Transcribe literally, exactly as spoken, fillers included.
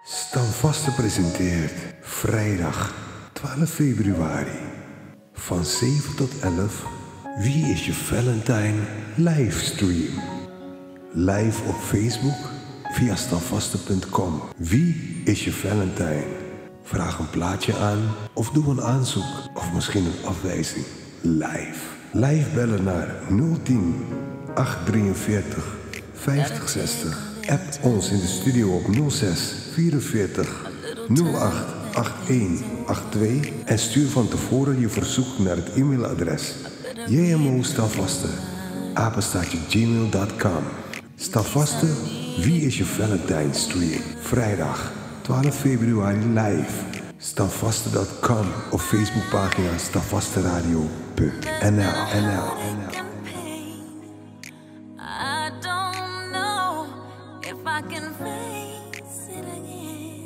Standvaste presenteert vrijdag twaalf februari van zeven tot elf Wie is je Valentine livestream. Live op Facebook via standvaste punt com. Wie is je Valentine? Vraag een plaatje aan of doe een aanzoek of misschien een afwijzing. Live. Live bellen naar nul tien achthonderdvierenveertig vijftig zestig. App ons in de studio op nul zes vierenveertig nul acht achtentachtig tweeëntachtig en stuur van tevoren je verzoek naar het e-mailadres j m o standvaste apenstaartje gmail punt com. Standvaste, Wie is je Valentine stream. Vrijdag twaalf februari live. standvaste punt com of Facebookpagina standvasteradio punt n l. I don't know if I can face it again.